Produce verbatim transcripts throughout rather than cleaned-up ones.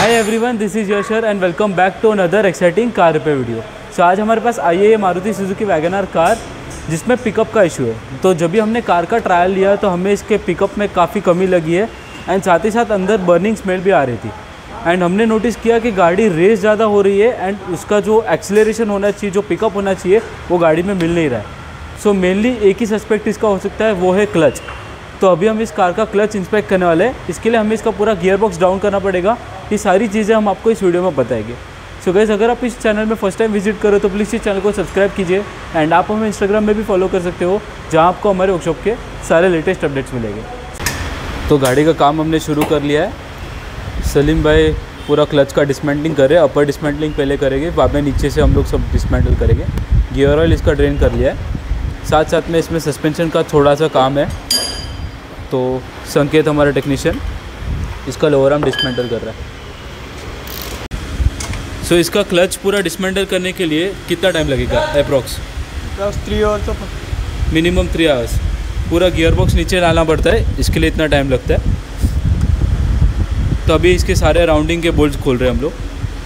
Hi everyone, this is Yashar and welcome back to another exciting car repair video. So आज हमारे पास आई है Maruti Suzuki Wagon R car, जिसमें पिकअप का इशू है। तो जब भी हमने कार का ट्रायल लिया तो हमें इसके पिकअप में काफ़ी कमी लगी है एंड साथ ही साथ अंदर बर्निंग स्मेल भी आ रही थी। एंड हमने नोटिस किया कि गाड़ी रेस ज़्यादा हो रही है एंड उसका जो एक्सीलरेशन होना चाहिए, जो पिकअप होना चाहिए, वो गाड़ी में मिल नहीं रहा है। सो मेनली एक ही सस्पेक्ट इसका हो सकता है, वो है क्लच। तो अभी हम इस कार का क्लच इंस्पेक्ट करने वाले हैं। इसके लिए हमें इसका पूरा गियर बॉक्स डाउन करना पड़ेगा। ये सारी चीज़ें हम आपको इस वीडियो में बताएंगे। सो गाइस, अगर आप इस चैनल में फर्स्ट टाइम विजिट करो तो प्लीज़ इस चैनल को सब्सक्राइब कीजिए एंड आप हमें इंस्टाग्राम में भी फॉलो कर सकते हो, जहाँ आपको हमारे वर्कशॉप के सारे लेटेस्ट अपडेट्स मिलेंगे। तो गाड़ी का काम हमने शुरू कर लिया है। सलीम भाई पूरा क्लच का डिसमेंटलिंग कर रहे हैं। अपर डिसमेंटलिंग पहले करेंगे, बाद में नीचे से हम लोग सब डिसमेंटल करेंगे। गियर ऑयल इसका ड्रेन कर लिया है। साथ साथ में इसमें सस्पेंशन का थोड़ा सा काम है। तो संकेत हमारा टेक्नीशियन इसका लोअर आर्म डिसमेंटल कर रहा है। सो so, इसका क्लच पूरा डिसमेंटल करने के लिए कितना टाइम लगेगा अप्रॉक्स? थ्री आवर्स तो मिनिमम थ्री आवर्स। पूरा गियर बॉक्स नीचे डालना पड़ता है, इसके लिए इतना टाइम लगता है। तो अभी इसके सारे राउंडिंग के बोल्ट्स खोल रहे हैं हम लोग।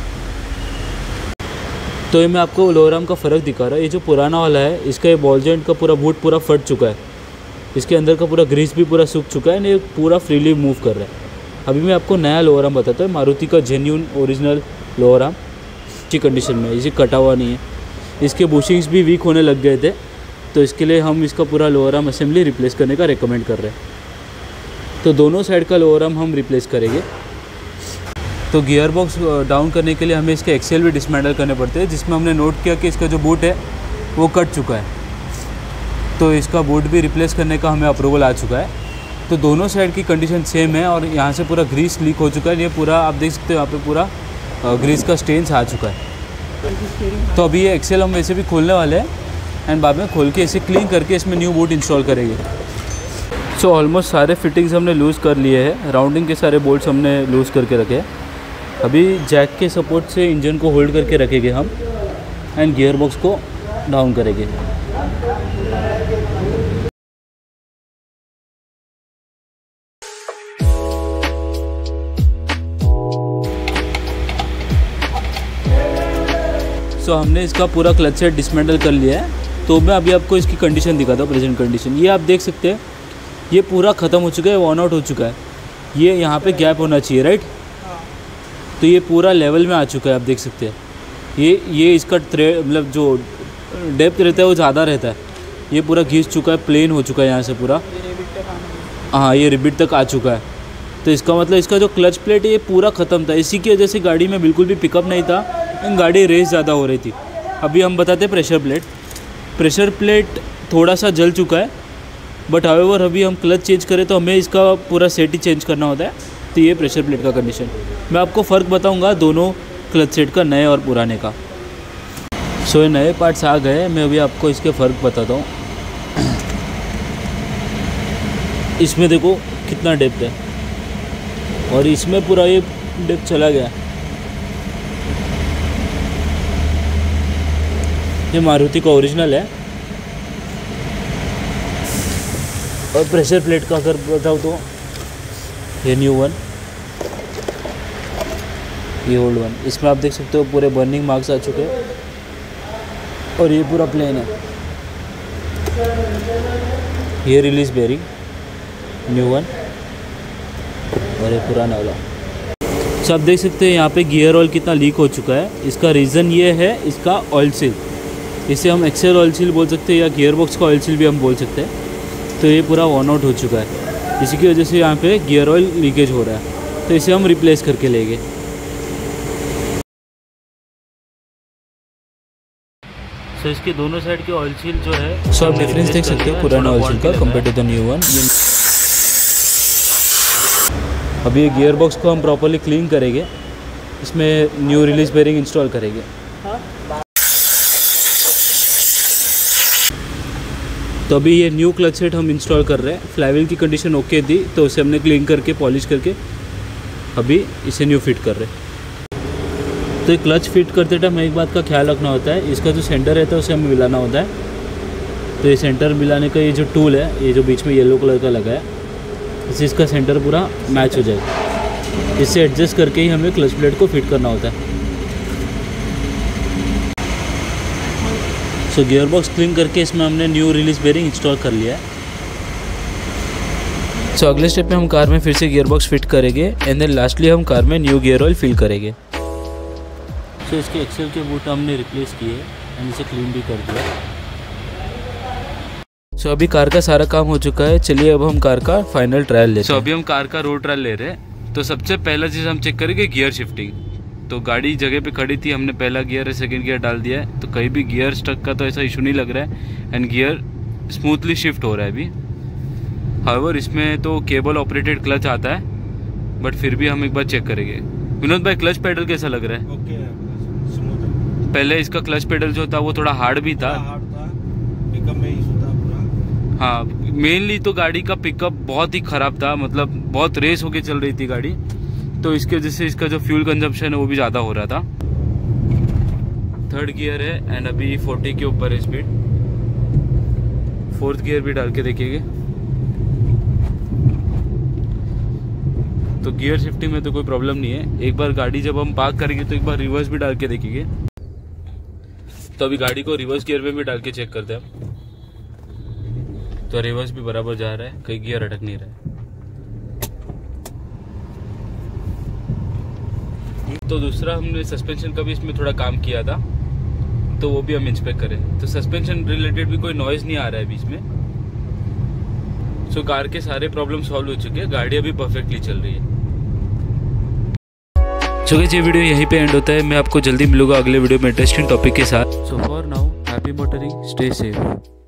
तो ये मैं आपको लोअर आर्म का फ़र्क दिखा रहा है। ये जो पुराना वाला है, इसका ये बॉल जॉइंट का पूरा बूट पूरा फट चुका है। इसके अंदर का पूरा ग्रीस भी पूरा सूख चुका है, ये पूरा फ्रीली मूव कर रहा है। अभी मैं आपको नया लोअर आर्म बताता हूँ। मारुति का जेन्यून ओरिजिनल लोअर आर्म अच्छी कंडीशन में है, इसे कटा हुआ नहीं है। इसके बुशिंग्स भी वीक होने लग गए थे, तो इसके लिए हम इसका पूरा लोअर आर्म असेंबली रिप्लेस करने का रेकमेंड कर रहे हैं। तो दोनों साइड का लोअर आर्म हम रिप्लेस करेंगे। तो गियर बॉक्स डाउन करने के लिए हमें इसके एक्सेल भी डिसमेंटल करने पड़ते हैं, जिसमें हमने नोट किया कि इसका जो बूट है वो कट चुका है। तो इसका बूट भी रिप्लेस करने का हमें अप्रूवल आ चुका है। तो दोनों साइड की कंडीशन सेम है और यहाँ से पूरा ग्रीस लीक हो चुका है। ये पूरा आप देख सकते हो, यहाँ पे पूरा ग्रीस का स्टेन्स आ चुका है। तो अभी ये एक्सेल हम वैसे भी खोलने वाले हैं एंड बाद में खोल के इसे क्लीन करके इसमें न्यू बूट इंस्टॉल करेंगे। सो ऑलमोस्ट सारे फिटिंग्स हमने लूज़ कर लिए हैं। राउंडिंग के सारे बोल्ट्स हमने लूज़ करके रखे हैं। अभी जैक के सपोर्ट से इंजन को होल्ड करके रखेंगे हम एंड गियर बॉक्स को डाउन करेंगे। सो so, हमने इसका पूरा क्लच सेट डिसमेंटल कर लिया है। तो मैं अभी आपको इसकी कंडीशन दिखाता हूँ, प्रेजेंट कंडीशन। ये आप देख सकते हैं, ये पूरा ख़त्म हो चुका है, वॉर्न आउट हो चुका है। ये यहाँ पे गैप होना चाहिए, राइट? तो ये पूरा लेवल में आ चुका है, आप देख सकते हैं। ये ये इसका थ्रेड मतलब जो डेप्थ रहता है वो ज़्यादा रहता है। ये पूरा घिस चुका है, प्लेन हो चुका है यहाँ से पूरा। हाँ, ये रिबिट तक आ चुका है। तो इसका मतलब इसका जो क्लच प्लेट है ये पूरा ख़त्म था। इसी की वजह से गाड़ी में बिल्कुल भी पिकअप नहीं था, गाड़ी रेस ज़्यादा हो रही थी। अभी हम बताते हैं प्रेशर प्लेट। प्रेशर प्लेट थोड़ा सा जल चुका है, बट हाउएवर अभी हम क्लच चेंज करें तो हमें इसका पूरा सेट ही चेंज करना होता है। तो ये प्रेशर प्लेट का कंडीशन। मैं आपको फ़र्क बताऊंगा दोनों क्लच सेट का, नए और पुराने का। सो ये नए पार्ट्स आ गए, मैं अभी आपको इसके फ़र्क बताता हूँ। इसमें देखो कितना डेप्थ है और इसमें पूरा ये डेप्थ चला गया। ये मारुति का ओरिजिनल है। और प्रेशर प्लेट का अगर बताऊँ तो ये न्यू वन, ये ओल्ड वन। इसमें आप देख सकते हो पूरे बर्निंग मार्क्स आ चुके हैं और ये पूरा प्लेन है। ये रिलीज बेरिंग न्यू वन और ये पुराना वाला। तो आप देख सकते हैं यहाँ पे गियर ऑयल कितना लीक हो चुका है। इसका रीज़न ये है इसका ऑयल सील। इसे हम एक्सेल ऑयल सील बोल सकते हैं या गियर बॉक्स का ऑयल सील भी हम बोल सकते हैं। तो ये पूरा वॉर्न आउट हो चुका है, इसी की वजह से यहाँ पे गियर ऑयल लीकेज हो रहा है। तो इसे हम रिप्लेस करके लेंगे। सो so, इसके दोनों साइड के ऑयल सील जो है, सो आप डिफरेंस देख सकते हो पुराना ऑयल सील का compare to the new one. अभी ये गियर बॉक्स को हम प्रॉपर्ली क्लीन करेंगे, इसमें न्यू रिलीज बेरिंग इंस्टॉल करेंगे। तो अभी ये न्यू क्लच सेट हम इंस्टॉल कर रहे हैं। फ्लाईव्हील की कंडीशन ओके थी, तो उसे हमने क्लीन करके पॉलिश करके अभी इसे न्यू फिट कर रहे हैं। तो ये क्लच फिट करते टाइम एक बात का ख्याल रखना होता है, इसका जो सेंटर रहता है उसे हमें मिलाना होता है। तो ये सेंटर मिलाने का ये जो टूल है, ये जो बीच में येलो कलर का लगा है, इससे इसका सेंटर पूरा मैच हो जाएगा। इससे एडजस्ट करके ही हमें क्लच प्लेट को फिट करना होता है। सो गियर बॉक्स क्लीन करके इसमें हमने न्यू रिलीज बेयरिंग इंस्टॉल कर लिया है। सो so, अगले स्टेप में हम कार में फिर से गियर बॉक्स फिट करेंगे एंड देन लास्टली हम कार में न्यू गियर ऑयल फिल करेंगे। सो so, इसके एक्सेल के बूट हमने रिप्लेस किए एंड इसे क्लीन भी कर दिया। सो so, अभी कार का सारा काम हो चुका है। चलिए अब हम कार का फाइनल ट्रायल लेते हैं। सो so, अभी हम कार का रोड ट्रायल ले रहे हैं। तो सबसे पहला चीज़ हम चेक करेंगे गियर शिफ्टिंग। तो गाड़ी जगह पे खड़ी थी, हमने पहला गियर सेकंड गियर डाल दिया है, तो कहीं भी गियर स्टक का तो ऐसा इशू नहीं लग रहा है एंड गियर स्मूथली शिफ्ट हो रहा है अभी। हाउएवर इसमें तो केबल ऑपरेटेड क्लच आता है, बट फिर भी हम एक बार चेक करेंगे। विनोद भाई क्लच पेडल कैसा लग रहा है? ओके है, स्मूथ। पहले इसका क्लच पेडल जो था वो थोड़ा हार्ड भी था, हार्ड था, पिकअप में इशू था पूरा। हाँ, मेनली तो गाड़ी का पिकअप बहुत ही ख़राब था, मतलब बहुत रेस होके चल रही थी गाड़ी, तो इसके वजह से इसका जो फ्यूल कंजम्पशन है वो भी ज़्यादा हो रहा था। थर्ड गियर है एंड अभी फोर्टी के ऊपर है स्पीड। फोर्थ गियर भी डाल के देखिएगा। तो गियर शिफ्टिंग में तो कोई प्रॉब्लम नहीं है। एक बार गाड़ी जब हम पार्क करेंगे तो एक बार रिवर्स भी डाल के देखेंगे। तो अभी गाड़ी को रिवर्स गियर में भी डाल के चेक करते हैं। तो रिवर्स भी बराबर जा रहा है, कहीं गियर अटक नहीं रहा है। तो दूसरा हमने सस्पेंशन का भी इसमें थोड़ा काम किया था, तो वो भी हम इंस्पेक्ट करें। तो सस्पेंशन रिलेटेड भी कोई नॉइज नहीं आ रहा है बीच में। सो so, कार के सारे प्रॉब्लम सॉल्व हो चुके हैं, गाड़ी अभी परफेक्टली चल रही है। सो गाइस, ये वीडियो यहीं पे एंड होता है। मैं आपको जल्दी मिलूंगा अगले वीडियो में इंटरेस्टिंग टॉपिक के साथ। So for now happy motoring, stay safe.